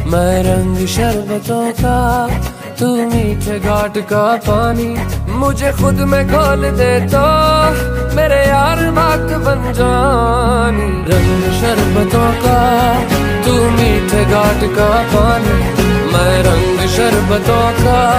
मैं रंग शरबतों का, तू मीठे घाट का पानी। मुझे खुद में खोल दे तो मेरे यार बात बन जानी। रंग शरबतों का, तू मीठे घाट का पानी। मैं रंग शरबतों का,